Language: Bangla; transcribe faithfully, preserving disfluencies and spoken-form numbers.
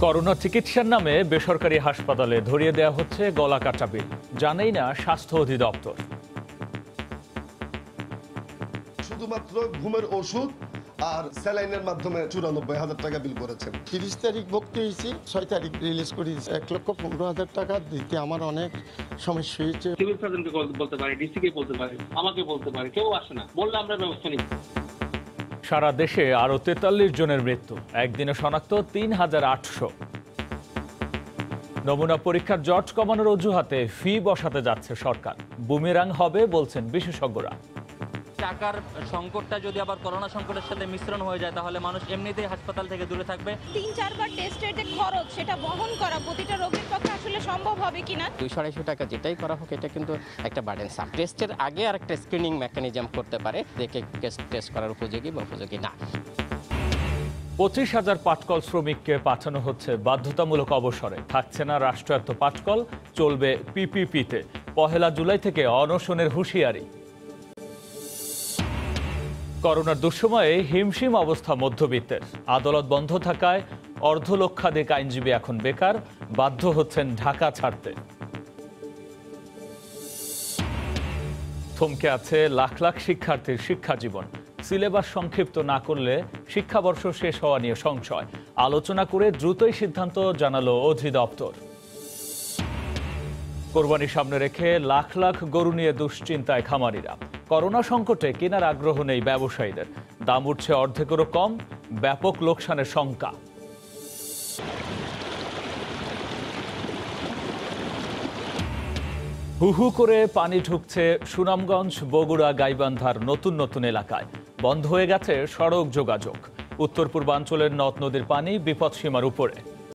করোনা চিকিৎসার নামে বেসরকারি হাসপাতালে ধরিয়ে দেওয়া হচ্ছে গলা কাটা বিল, জানেই না স্বাস্থ্য অধিদপ্তর। শুধুমাত্র ঘুমের ওষুধ আর স্যালাইনের মাধ্যমে চুরানব্বই হাজার টাকা বিল করেছেন। তিরিশ তারিখ ভর্তি হয়েছি, ছয় তারিখ রিলিজ করেছি। এক লক্ষ পনেরো হাজার টাকা দিতে আমার অনেক সমস্যা হয়েছে। সিভিল সার্জনকে বলতে পারে, ডিসিকে বলতে পারে, আমাকে বলতে পারে, কেউ আসে না, বললে আমরা ব্যবস্থা নিই। সারা দেশে আরো তেতাল্লিশ জনের মৃত্যু, একদিনে শনাক্ত তিন হাজার আটশো। নমুনা পরীক্ষার জট কমানোর অজুহাতে ফি বসাতে যাচ্ছে সরকার, বুমেরাং হবে বলছেন বিশেষজ্ঞরা। টাকার সংকটটা যদি আবার করোনা সংকটের সাথে মিশ্রণ হয়ে যায়, তাহলে মানুষ এমনিতেই হাসপাতাল থেকে দূরে থাকবে। তিন চারবার টেস্টের যে খরচ, সেটা বহন করা প্রতিটা রোগীর পক্ষে আসলে সম্ভব হবে কিনা। দুইশো আড়াইশো টাকা যেটাই করা হোক, এটা কিন্তু একটা বার্ডেন সাম। টেস্টের আগে আর একটা স্ক্রিনিং মেকানিজম করতে পারে, দেখে টেস্ট করার উপযোগী বা উপযোগী না। পঁচিশ হাজার পাটকল শ্রমিককে পাঠানো হচ্ছে বাধ্যতামূলক অবসরে, থাকছে না রাষ্ট্রায়ত্ত পাটকল, চলবে পিপিপিতে। পহেলা জুলাই থেকে অনশনের হুঁশিয়ারি। করোনার দুঃসময়ে হিমশিম অবস্থা মধ্যবিত্তের, আদালত বন্ধ থাকায় অর্ধলক্ষাধিক আইনজীবী এখন বেকার, বাধ্য হচ্ছেন ঢাকা ছাড়তে। থমকে আছে লাখ লাখ শিক্ষার্থীর শিক্ষা জীবন, সিলেবাস সংক্ষিপ্ত না করলে শিক্ষাবর্ষ শেষ হওয়া নিয়ে সংশয়। আলোচনা করে দ্রুতই সিদ্ধান্ত জানালো অধিদপ্তর। কোরবানি সামনে রেখে লাখ লাখ গরু নিয়ে দুশ্চিন্তায় খামারিরা। করোনা সংকটে কেনার আগ্রহ নেই ব্যবসায়ীদের, দাম উঠছে অর্ধেকেরও কম, ব্যাপক লোকসানের শঙ্কা। হু হু করে পানি ঢুকছে সুনামগঞ্জ, বগুড়া, গাইবান্ধার নতুন নতুন এলাকায়। বন্ধ হয়ে গেছে সড়ক যোগাযোগ, উত্তর পূর্বাঞ্চলের নদ নদীর পানি বিপদসীমার উপরে।